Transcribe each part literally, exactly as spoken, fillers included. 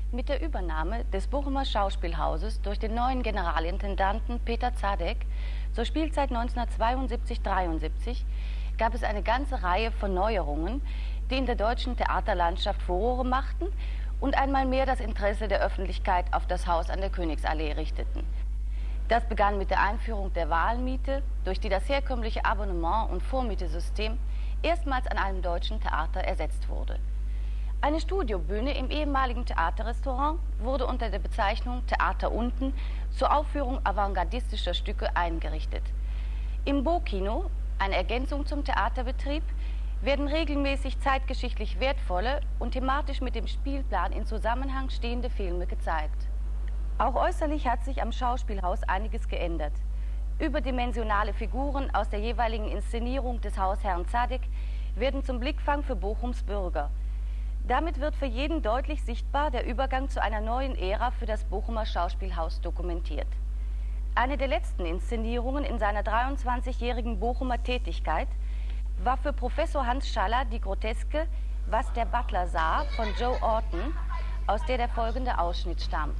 Mit der Übernahme des Bochumer Schauspielhauses durch den neuen Generalintendanten Peter Zadek zur Spielzeit neunzehnhundertzweiundsiebzig dreiundsiebzig gab es eine ganze Reihe von Neuerungen, die in der deutschen Theaterlandschaft Furore machten und einmal mehr das Interesse der Öffentlichkeit auf das Haus an der Königsallee richteten. Das begann mit der Einführung der Wahlmiete, durch die das herkömmliche Abonnement- und Vormietesystem erstmals an einem deutschen Theater ersetzt wurde. Eine Studiobühne im ehemaligen Theaterrestaurant wurde unter der Bezeichnung Theater unten zur Aufführung avantgardistischer Stücke eingerichtet. Im Bo-Kino, eine Ergänzung zum Theaterbetrieb, werden regelmäßig zeitgeschichtlich wertvolle und thematisch mit dem Spielplan in Zusammenhang stehende Filme gezeigt. Auch äußerlich hat sich am Schauspielhaus einiges geändert. Überdimensionale Figuren aus der jeweiligen Inszenierung des Hausherrn Zadek werden zum Blickfang für Bochums Bürger. Damit wird für jeden deutlich sichtbar der Übergang zu einer neuen Ära für das Bochumer Schauspielhaus dokumentiert. Eine der letzten Inszenierungen in seiner dreiundzwanzigjährigen Bochumer Tätigkeit war für Professor Hans Schaller die Groteske Was der Butler sah von Joe Orton, aus der der folgende Ausschnitt stammt.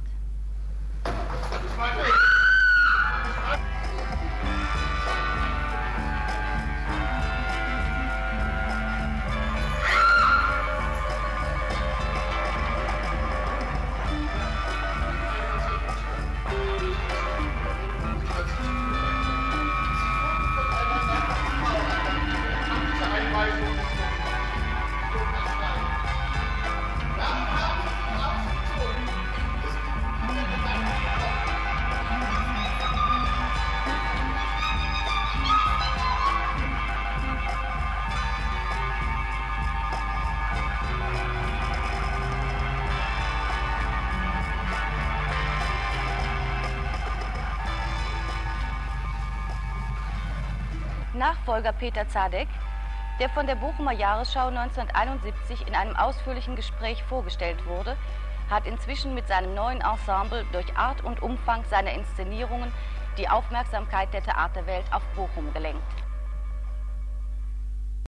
Nachfolger Peter Zadek, der von der Bochumer Jahresschau neunzehnhunderteinundsiebzig in einem ausführlichen Gespräch vorgestellt wurde, hat inzwischen mit seinem neuen Ensemble durch Art und Umfang seiner Inszenierungen die Aufmerksamkeit der Theaterwelt auf Bochum gelenkt.